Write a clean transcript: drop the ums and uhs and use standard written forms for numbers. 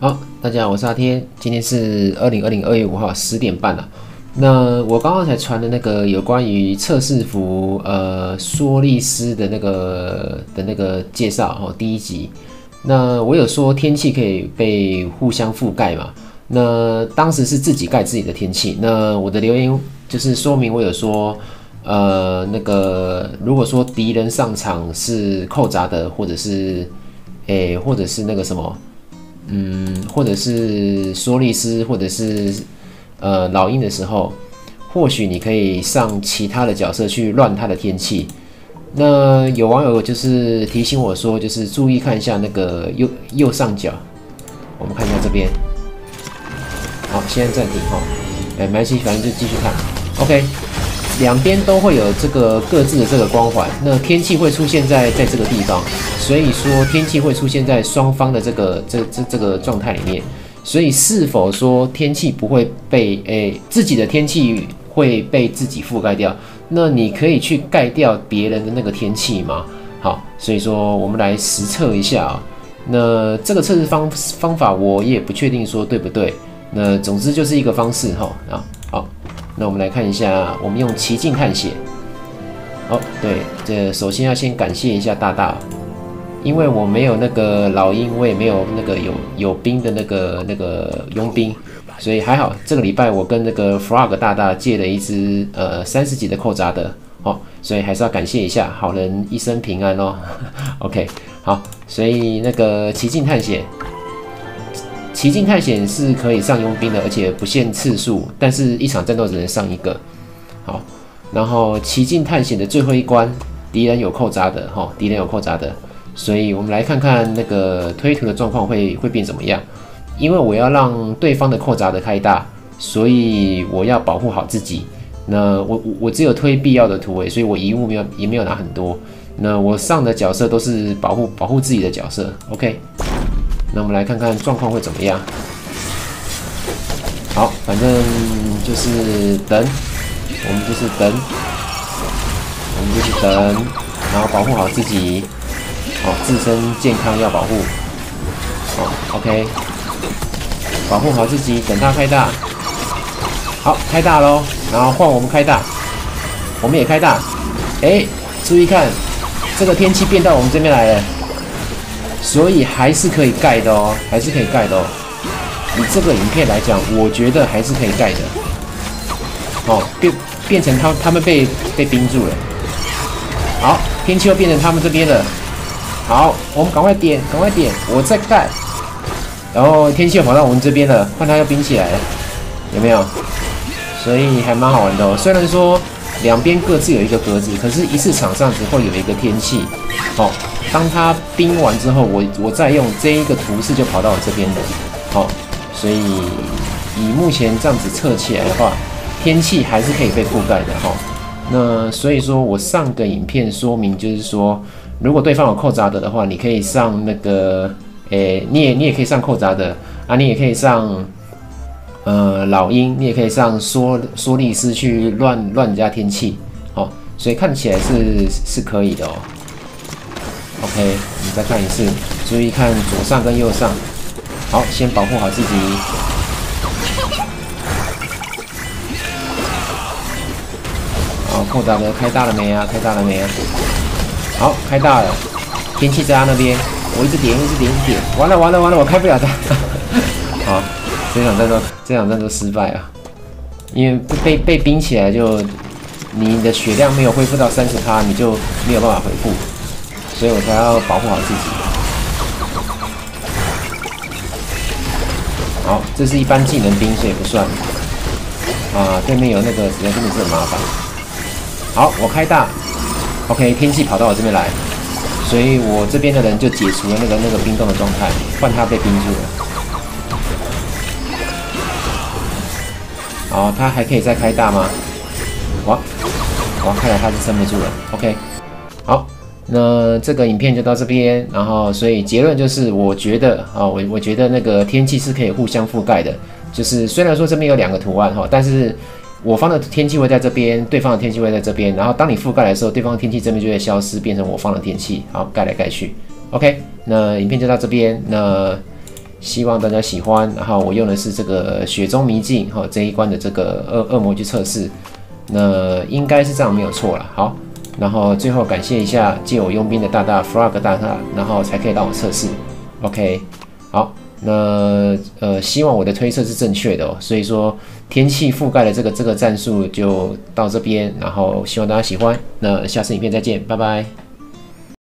好，大家好，我是阿天，今天是2020 2月5号10点半了。那我刚刚才传的那个有关于测试服缩力丝的那个介绍哦，第一集。那我有说天气可以被互相覆盖嘛？那当时是自己盖自己的天气。那我的留言就是说明我有说，如果说敌人上场是扣闸的，或者是那个什么。或者是缩力丝，或者是老鹰的时候，或许你可以上其他的角色去乱他的天气。那有网友就是提醒我说，就是注意看一下那个右上角，我们看一下这边。好，现在暂停哈，没关系，反正就继续看。OK， 两边都会有这个各自的这个光环，那天气会出现在这个地方。所以说天气会出现在双方的这个状态里面，所以是否说天气不会被自己的天气会被自己覆盖掉？那你可以去盖掉别人的那个天气吗？好，所以说我们来实测一下啊。那这个测试方法我也不确定说对不对。那总之就是一个方式哈啊。好，那我们来看一下，我们用奇境探险。哦，对，这首先要先感谢一下大大。因为我没有那个老鹰，我也没有那个有兵的那个佣兵，所以还好。这个礼拜我跟那个 Frog 大大借了一只30级的扣闸的，哦，所以还是要感谢一下，好人一生平安哦。OK， 好，所以那个奇境探险是可以上佣兵的，而且不限次数，但是一场战斗只能上一个。好，然后奇境探险的最后一关，敌人有扣闸的，敌人有扣闸的。所以我们来看看那个推图的状况会变怎么样。因为我要让对方的扣闸的开大，所以我要保护好自己。那我只有推必要的图所以我遗物也没有拿很多。那我上的角色都是保护自己的角色。OK， 那我们来看看状况会怎么样。好，反正就是等，我们就是等，然后保护好自己。自身健康要保护。OK， 保护好自己，等它开大。好，开大咯，然后换我们开大，我们也开大。注意看，这个天气变到我们这边来了，所以还是可以盖的哦，还是可以盖的哦。以这个影片来讲，我觉得还是可以盖的。变成他们被冰住了。好，天气又变成他们这边了。好，我们赶快点，我再盖。然后天气又跑到我们这边了，换它又冰起来了，有没有？所以还蛮好玩的哦。虽然说两边各自有一个格子，可是一次场上只会有一个天气。当它冰完之后，我再用这一个图示就跑到我这边的。所以以目前这样子测起来的话，天气还是可以被覆盖的哈。那所以说我上个影片说明就是说。如果对方有扣闸的话，你可以上那个，你也可以上扣闸的啊，你也可以上老鹰，你也可以上缩力丝去乱人家天气，所以看起来是可以的哦。OK， 我们再看一次，注意看左上跟右上，好，先保护好自己。好，扣闸的开大了没啊？开大了没啊？好，开大了，天气在他那边，我一直点，完了，我开不了它。好，这场战斗失败啊，因为被冰起来就，你的血量没有恢复到30%，你就没有办法回复，所以我才要保护好自己。好，这是一般技能冰，所以不算。对面有那个，真的是很麻烦。好，我开大。OK， 天气跑到我这边来，所以我这边的人就解除了那个冰冻的状态，换他被冰住了。好，他还可以再开大吗？哇，看来他是撑不住了。OK， 好，那这个影片就到这边，然后所以结论就是，我觉得我觉得那个天气是可以互相覆盖的，就是虽然说这边有2个图案但是。我方的天气会在这边，对方的天气会在这边，然后当你覆盖的时候，对方的天气这边就会消失，变成我方的天气，好，盖来盖去。OK， 那影片就到这边，那希望大家喜欢。然后我用的是这个雪中迷境哈这一关的这个恶魔去测试，那应该是这样没有错了。好，然后最后感谢一下借我佣兵的大大 Frog 大大，然后才可以让我测试。OK， 好，那希望我的推测是正确的哦。所以说天气覆盖的这个战术就到这边，然后希望大家喜欢。那下次影片再见，拜拜。